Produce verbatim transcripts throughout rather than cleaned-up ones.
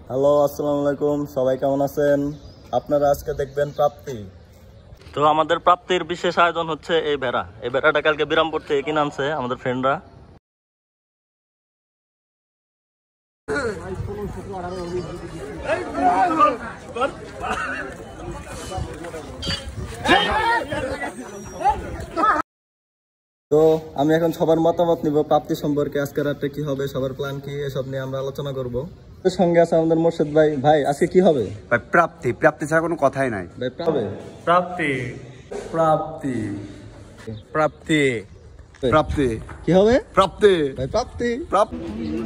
Hello, আসসালামু আলাইকুম। সবাই কেমন আছেন? আপনারা আজকে দেখবেন প্রাপ্তি। তো আমাদের প্রাপ্তির বিশেষ আয়োজন হচ্ছে এই ভেড়া। এই ভেড়াটা কালকে বিরামপুর থেকে কিনে আনছে আমাদের ফ্রেন্ডরা। তো আমি এখন সবার মতামত নিব প্রাপ্তি সম্পর্কে। আজকে রাতে কি হবে, সবার প্ল্যান কি, এসব নিয়ে আমরা আলোচনা করব। সঙ্গে আছে আমাদের মোর্শেদ ভাই। ভাই আজকে কি হবে? ভাই প্রাপ্তি, প্রাপ্তি ছাড়া কোনো কথাই নাই। ভাই হবে প্রাপ্তি প্রাপ্তি প্রাপ্তি প্রাপ্তি কি হবে? প্রাপ্তি ভাই প্রাপ্তি প্রাপ্তি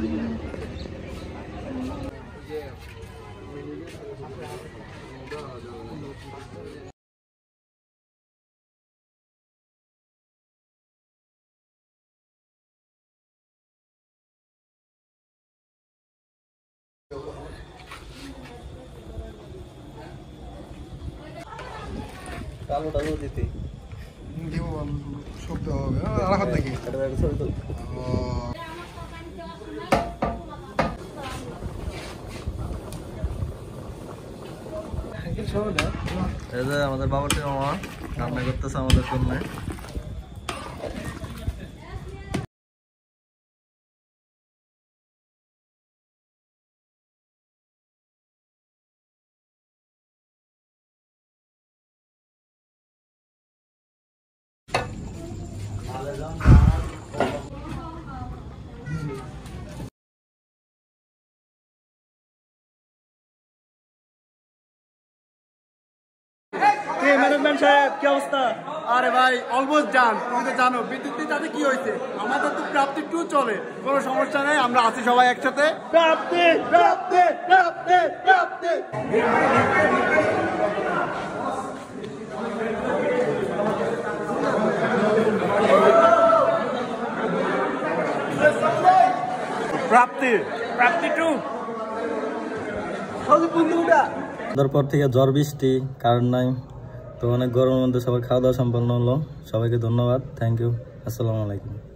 কালো ডালো দিতে শব্দ হবে আলাদা নাকি এই যে আমাদের বাবাটি মামা রান্না করতেছে আমাদের জন্য। ম্যানেজমেন্ট সাহেব কি অবস্থা? আরে ভাই অলমোস্ট জান, তুমি তো জানো বিদ্যুৎ তাতে কি হয়েছে। আমাদের তো প্রাপ্তি টু চলে, কোনো সমস্যা নেই, আমরা আছি সবাই একসাথে। প্রাপ্তি প্রাপ্তি প্রাপ্তি প্রাপ্তি প্রাপ্তি প্রাপ্তি টু। তারপর থেকে ঝড় বৃষ্টি, কারেন্ট নাই, তো অনেক গরমের মধ্যে সবার খাওয়া দাওয়া সম্পন্ন হলো। সবাইকে ধন্যবাদ, থ্যাংক ইউ, আসসালামু আলাইকুম।